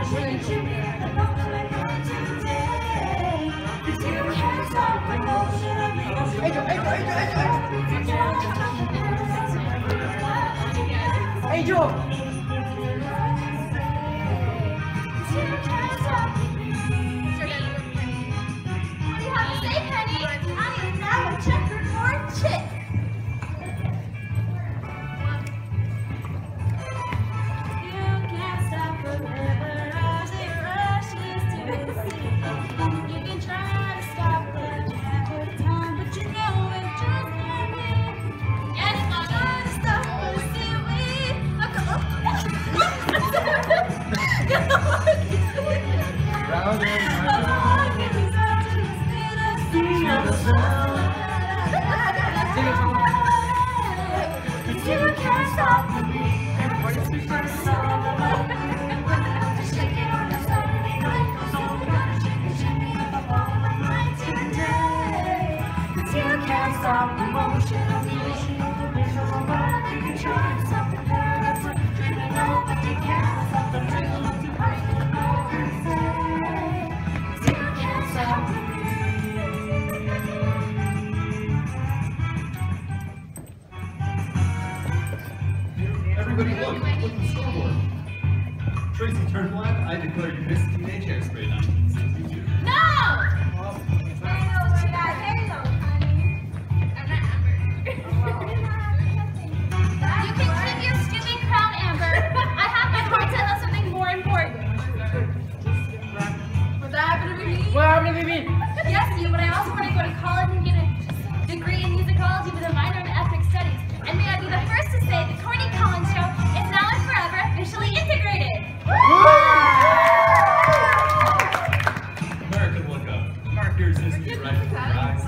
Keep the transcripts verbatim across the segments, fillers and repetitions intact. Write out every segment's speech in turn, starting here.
Angel, Angel, Angel, Angel! Angel! What do you have to say, Penny? I am now a checkerboard chick. You can't stop forever as it rushes to the sea. You can try to stop the track of time, but you know it just can't be. Yes, I'm gonna stop the seaweed. Look, look. Round and round. You can't stop the beat. Just shake it on the Saturday night. So we gotta shake it, shake it up all night today. 'Cause you can't stop the motion of the ocean of the vision of the world. You can try to stop the paradox of dreaming of, but you can't stop the thrill of the art of the say. 'Cause you can't stop the Everybody look, look at the scoreboard. Tracy turned one, I declare you Miss Teenage Hairspray nineteen sixty-two. No! Halo, we got Halo, honey. I'm not Amber. You can keep your stupid crown, Amber. I have my heart to tell something more important. What that happened to me? What happened to me? Yes, you, but I also want to go to college and get a degree in musicology with a minor in ethnic studies. And may I be the first to say the Corny Collins Show is now and forever officially integrated. American, look up. Mark, here's his new right for eyes.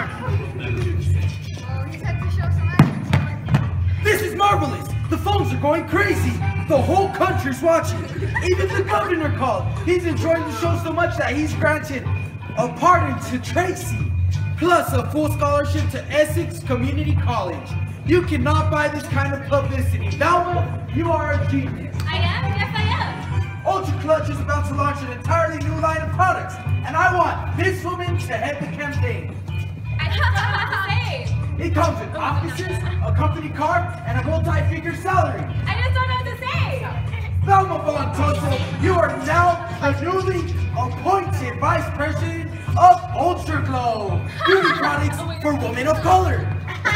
Oh, he's had to show some action. This is marvelous! The phones are going crazy! The whole country's watching! Even the governor called! He's enjoying the show so much that he's granted a pardon to Tracy, plus a full scholarship to Essex Community College. You cannot buy this kind of publicity. Velma, you are a genius. I am? Yes, I am. Ultra Clutch is about to launch an entirely new line of products, and I want this woman to head the campaign. I don't know what to say. It comes with offices, a company car, and a multi-figure salary. I just don't know what to say. Velma Von Tosso, you are now the newly appointed Vice President of Ultra Glow, beauty products for women of color.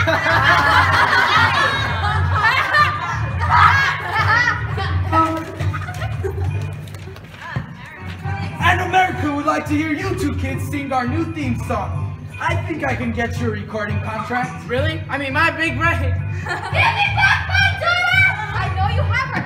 And America would like to hear you two kids sing our new theme song. I think I can get you a recording contract. Really? I mean, my big break. Give me back my daughter! I know you have her.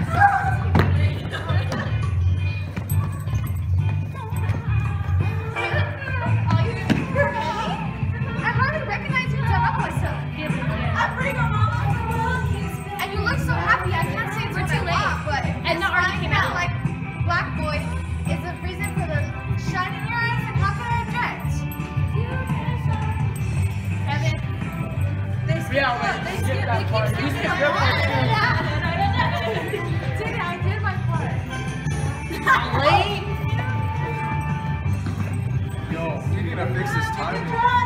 I hardly recognize you until I'm myself. I'm pretty good, Mama. And you look so happy. I can't say it's too late, but and not already came out. Like Black Boy is the reason for the shine in your eyes, and how can I object? Evan, they skip, Yeah, wait, they skip skip, that they part. keep You skipping skip your part. Dude, I did my part. Late? Yo, we need to fix this time.